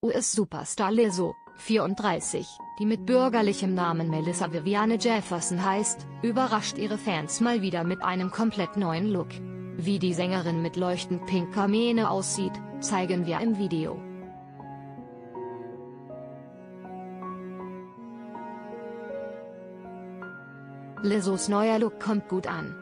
US-Superstar Lizzo, 34, die mit bürgerlichem Namen Melissa Viviane Jefferson heißt, überrascht ihre Fans mal wieder mit einem komplett neuen Look. Wie die Sängerin mit leuchtend pinker Mähne aussieht, zeigen wir im Video. Lizzos neuer Look kommt gut an.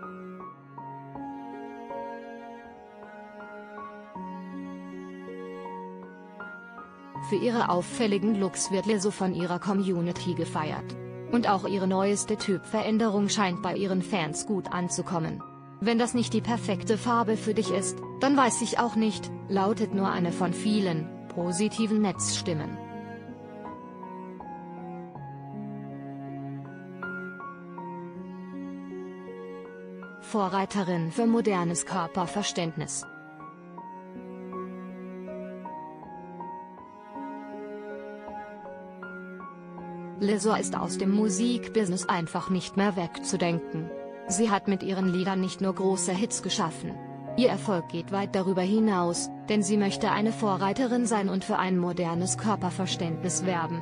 Für ihre auffälligen Looks wird Lizzo von ihrer Community gefeiert. Und auch ihre neueste Typveränderung scheint bei ihren Fans gut anzukommen. Wenn das nicht die perfekte Farbe für dich ist, dann weiß ich auch nicht, lautet nur eine von vielen positiven Netzstimmen. Vorreiterin für modernes Körperverständnis. Lizzo ist aus dem Musikbusiness einfach nicht mehr wegzudenken. Sie hat mit ihren Liedern nicht nur große Hits geschaffen. Ihr Erfolg geht weit darüber hinaus, denn sie möchte eine Vorreiterin sein und für ein modernes Körperverständnis werben.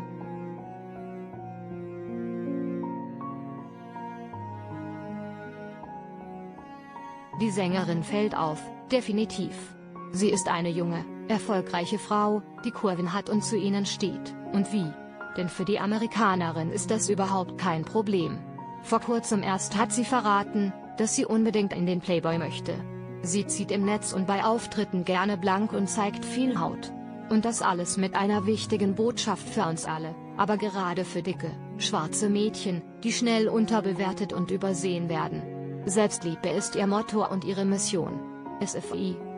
Die Sängerin fällt auf, definitiv. Sie ist eine junge, erfolgreiche Frau, die Kurven hat und zu ihnen steht, und wie? Denn für die Amerikanerin ist das überhaupt kein Problem. Vor kurzem erst hat sie verraten, dass sie unbedingt in den Playboy möchte. Sie zieht im Netz und bei Auftritten gerne blank und zeigt viel Haut. Und das alles mit einer wichtigen Botschaft für uns alle, aber gerade für dicke, schwarze Mädchen, die schnell unterbewertet und übersehen werden. Selbstliebe ist ihr Motto und ihre Mission. SFI